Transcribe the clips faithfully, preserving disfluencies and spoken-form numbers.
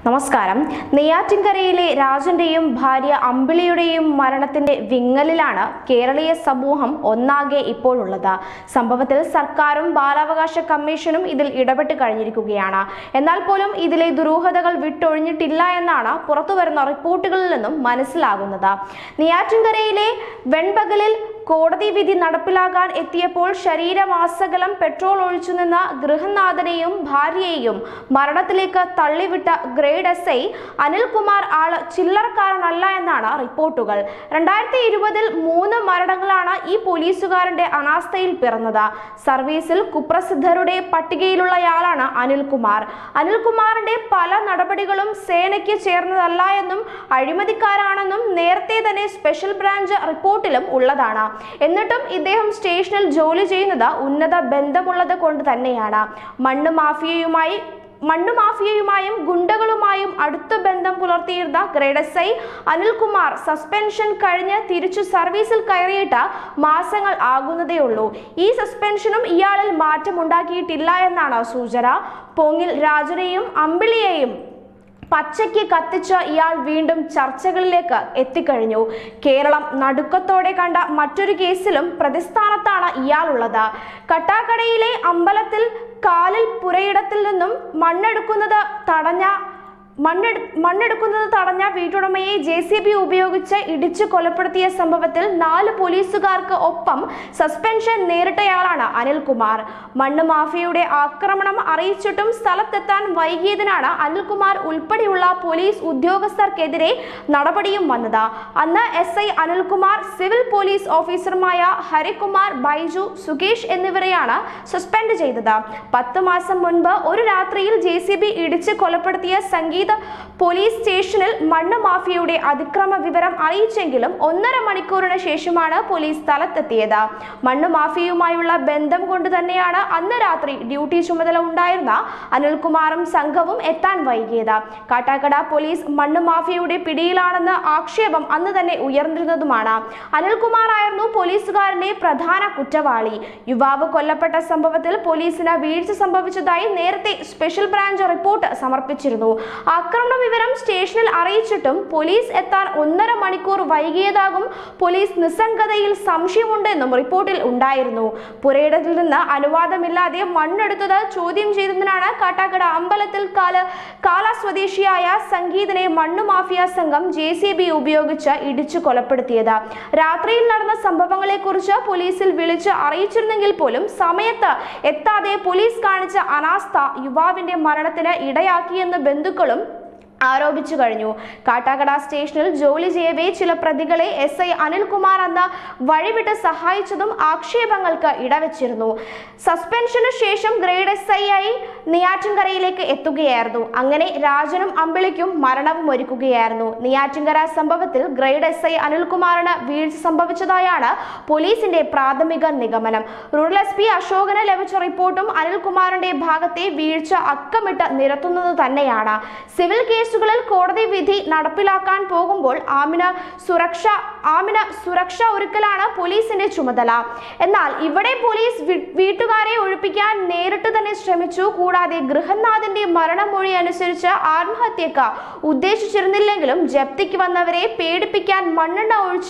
നമസ്കാരം. നെയ്യാറ്റിൻകരയിലെ രാജന്റെയും ഭാര്യ അമ്പിളിയുടെയും മരണത്തിന്റെ വിങ്ങലിലാണ് കേരളീയ സമൂഹം ഒന്നാകെ ഇപ്പോഴുള്ളത്. സംഭവത്തിൽ സർക്കാരും ബാലാവകാശ കമ്മീഷനും ഇതിൽ ഇടപെട്ട് കഴിഞ്ഞിരിക്കുകയാണ്. എന്നാൽ പോലും ഇതിലെ ദുരൂഹതകൾ വിട്ടൊഴിഞ്ഞിട്ടില്ല എന്നാണ് പുറത്തുവരുന്ന റിപ്പോർട്ടുകളിൽ നിന്നും മനസ്സിലാകുന്നത്. നെയ്യാറ്റിൻകരയിലെ വെൺപകലിൽ കോടതി വിധി നടപ്പിലാക്കാൻ എത്തിയപ്പോൾ ശരീരമാസകലം പെട്രോൾ ഒഴിച്ചു നിന്ന ഗൃഹനാഥനെയും ഭാര്യയെയും മരണത്തിലേക്ക് തള്ളിവിട്ട ഗ്രേഡ് എസ് ഐ അനിൽകുമാർ ആള് ചില്ലറക്കാരനല്ല എന്നാണ് റിപ്പോർട്ടുകൾ. രണ്ടായിരത്തി ഇരുപതിൽ മൂന്ന് മരണങ്ങളാണ് ഈ പോലീസുകാരന്റെ അനാസ്ഥയിൽ പിറന്നത്. സർവീസിൽ കുപ്രസിദ്ധരുടെ പട്ടികയിലുള്ളയാളാണ് അനിൽകുമാർ. അനിൽകുമാറിന്റെ പല നടപടികളും സേനയ്ക്ക് ചേർന്നതല്ല എന്നും അഴിമതിക്കാരാണെന്നും നേരത്തെ തന്നെ സ്പെഷ്യൽ ബ്രാഞ്ച് റിപ്പോർട്ടിലും ഉള്ളതാണ്. എന്നിട്ടും ഇദ്ദേഹം സ്റ്റേഷനിൽ ജോലി ചെയ്യുന്നത് ഉന്നത ബന്ധമുള്ളത് കൊണ്ട് തന്നെയാണ്. മണ്ണ് മാഫിയയുമായി മണ്ണു മാഫിയയുമായും ഗുണ്ടകളുമായും അടുത്ത ബന്ധം പുലർത്തിയിരുന്ന grade S I Anilkumar suspension കഴിഞ്ഞ് തിരിച്ചു സർവീസിൽ കയറിയിട്ട് മാസങ്ങൾ ആകുന്നതേയുള്ളൂ. ഈ സസ്പെൻഷനും ഇയാളിൽ മാറ്റമുണ്ടാക്കിയിട്ടില്ല എന്നാണ് സൂചന. പോങ്ങിൽ രാജനെയും അമ്പിളിയെയും പച്ചയ്ക്ക് കത്തിച്ച ഇയാൾ വീണ്ടും ചർച്ചകളിലേക്ക് എത്തിക്കഴിഞ്ഞു. കേരളം നടുക്കത്തോടെ കണ്ട മറ്റൊരു കേസിലും പ്രതിസ്ഥാനത്താണ് ഇയാളുള്ളത്. കട്ടാക്കടയിലെ അമ്പലത്തിൽ കാലിൽ പുരയിടത്തിൽ നിന്നും മണ്ണെടുക്കുന്നത് തടഞ്ഞ മണ്ണെടു മണ്ണെടുക്കുന്നത് തടഞ്ഞ വീട്ടുടമയെ ജെ സി ബി ഉപയോഗിച്ച് ഇടിച്ചു കൊലപ്പെടുത്തിയ സംഭവത്തിൽ നാല് പോലീസുകാർക്ക് ഒപ്പം സസ്പെൻഷൻ നേരിട്ടയാളാണ് അനിൽകുമാർ. മണ്ണ് മാഫിയയുടെ ആക്രമണം അറിയിച്ചിട്ടും സ്ഥലത്തെത്താൻ വൈകിയതിനാണ് അനിൽകുമാർ ഉൾപ്പെടെയുള്ള പോലീസ് ഉദ്യോഗസ്ഥർക്കെതിരെ നടപടിയും വന്നത്. അന്ന് S I Anilkumar, civil police ഓഫീസർമാരായ ഹരികുമാർ, ബൈജു, സുകേഷ് എന്നിവരെയാണ് സസ്പെൻഡ് ചെയ്തത്. പത്ത് മാസം മുൻപ് ഒരു രാത്രിയിൽ ജെ സി ബി ഇടിച്ച് കൊലപ്പെടുത്തിയ സംഗീത പോലീസ് സ്റ്റേഷനിൽ മണ്ണ് മാഫിയയുടെ അതിക്രമ വിവരം അറിയിച്ചെങ്കിലും ഒന്നര മണിക്കൂറിന് ശേഷമാണ് പോലീസ് സ്ഥലത്തെത്തിയത്. മണ്ണ് മാഫിയയുമായുള്ള ബന്ധം കൊണ്ട് തന്നെയാണ് അന്ന് രാത്രി ഡ്യൂട്ടി ചുമതല ഉണ്ടായിരുന്ന അനിൽകുമാറും സംഘവും എത്താൻ വൈകിയത്. കാട്ടാക്കട പോലീസ് മണ്ണ് മാഫിയയുടെ പിടിയിലാണെന്ന് ആക്ഷേപം അന്ന് തന്നെ ഉയർന്നിരുന്നതുമാണ്. അനിൽകുമാർ ആയിരുന്നു പോലീസുകാരന്റെ പ്രധാന കുറ്റവാളി. യുവാവ് കൊല്ലപ്പെട്ട സംഭവത്തിൽ പോലീസിന് വീഴ്ച സംഭവിച്ചതായി നേരത്തെ സ്പെഷ്യൽ ബ്രാഞ്ച് റിപ്പോർട്ട് സമർപ്പിച്ചിരുന്നു. ആക്രമണ വിവരം സ്റ്റേഷനിൽ അറിയിച്ചിട്ടും പോലീസ് എത്താൻ ഒന്നര മണിക്കൂർ വൈകിയതാകും പോലീസ് നിസ്സംഗതയിൽ സംശയമുണ്ടെന്നും റിപ്പോർട്ടിൽ ഉണ്ടായിരുന്നു. പുരയിടത്തിൽ നിന്ന് അനുവാദമില്ലാതെ മണ്ണെടുത്തത് ചോദ്യം ചെയ്തതിനാണ് കാട്ടാക്കട അമ്പലത്തിൽ കാല കാല സ്വദേശിയായ സംഗീതനെ മണ്ണു മാഫിയ സംഘം ജെ സി ബി ഉപയോഗിച്ച് ഇടിച്ചു കൊലപ്പെടുത്തിയത്. രാത്രിയിൽ നടന്ന സംഭവങ്ങളെ കുറിച്ച് പോലീസിൽ വിളിച്ച് അറിയിച്ചിരുന്നെങ്കിൽ പോലും സമയത്ത് എത്താതെ പോലീസ് കാണിച്ച അനാസ്ഥ യുവാവിന്റെ മരണത്തിന് ഇടയാക്കിയെന്ന് ബന്ധുക്കളും ആരോപിച്ചു കഴിഞ്ഞു. കാട്ടാക്കട സ്റ്റേഷനിൽ ജോലി ചെയ്യവേ ചില പ്രതികളെ എസ് ഐ അനിൽകുമാർ എന്ന വഴിവിട്ട് സഹായിച്ചതും ആക്ഷേപങ്ങൾക്ക് ഇടവച്ചിരുന്നു. സസ്പെൻഷനു ശേഷം ഗ്രേഡ് എസ് ഐ ആയി നെയ്യാറ്റിൻകരയിലേക്ക് എത്തുകയായിരുന്നു. അങ്ങനെ രാജനും അമ്പിളിക്കും മരണവും ഒരുക്കുകയായിരുന്നു. നെയ്യാറ്റിൻകര സംഭവത്തിൽ ഗ്രേഡ് എസ് ഐ അനിൽകുമാറിന് വീഴ്ച സംഭവിച്ചതായാണ് പോലീസിന്റെ പ്രാഥമിക നിഗമനം. റൂറൽ എസ് പി അശോകന് ലഭിച്ച റിപ്പോർട്ടും അനിൽകുമാറിന്റെ ഭാഗത്തെ വീഴ്ച അക്കമിട്ട് നിരത്തുന്നത് തന്നെയാണ്. സിവിൽ കേസുകളിൽ കോടതി വിധി നടപ്പിലാക്കാൻ പോകുമ്പോൾ ആമിന സുരക്ഷ ആമിന സുരക്ഷ ഒരുക്കലാണ് പോലീസിന്റെ ചുമതല. എന്നാൽ ഇവിടെ പോലീസ് വീട്ടുകാരെ ഒഴിപ്പിക്കാൻ നേരിട്ട് തന്നെ ശ്രമിച്ചു. കൂടാതെ ഗൃഹനാഥന്റെ മരണമൊഴി അനുസരിച്ച് ആത്മഹത്യക്ക് ഉദ്ദേശിച്ചിരുന്നില്ലെങ്കിലും ജപ്തിക്ക് വന്നവരെ പേടിപ്പിക്കാൻ മണ്ണെണ്ണ ഒഴിച്ച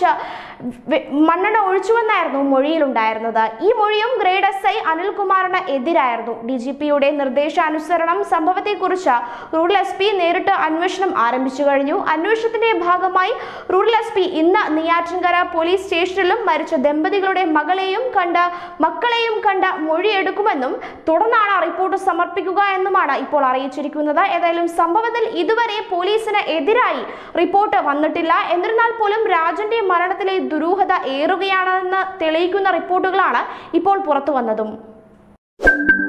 മണ്ണെണ്ണ ഒഴിച്ചുവെന്നായിരുന്നു മൊഴിയിലുണ്ടായിരുന്നത്. ഈ മൊഴിയും ഗ്രേഡ് എസ് ഐ അനിൽകുമാറിന് എതിരായിരുന്നു. ഡി ജി പിയുടെ നിർദ്ദേശാനുസരണം സംഭവത്തെക്കുറിച്ച് റൂറൽ എസ് പി നേരിട്ട് അന്വേഷണം ആരംഭിച്ചു കഴിഞ്ഞു. അന്വേഷണത്തിന്റെ ഭാഗമായി റൂറൽ എസ് പി ഇന്ന് നെയ്യാറ്റിൻകര പോലീസ് സ്റ്റേഷനിലും മരിച്ച ദമ്പതികളുടെ മകളെയും കണ്ട് മക്കളെയും കണ്ട് മൊഴിയെടുക്കുമെന്നും തുടർന്നാണ് റിപ്പോർട്ട് സമർപ്പിക്കുക എന്നുമാണ് ഇപ്പോൾ അറിയിച്ചിരിക്കുന്നത്. ഏതായാലും സംഭവത്തിൽ ഇതുവരെ പോലീസിന് എതിരായി റിപ്പോർട്ട് വന്നിട്ടില്ല. എന്നിരുന്നാൽ പോലും രാജന്റെ മരണത്തിലെ ദുരൂഹത ഏറുകയാണെന്ന് തെളിയിക്കുന്ന റിപ്പോർട്ടുകളാണ് ഇപ്പോൾ പുറത്തു വന്നതും.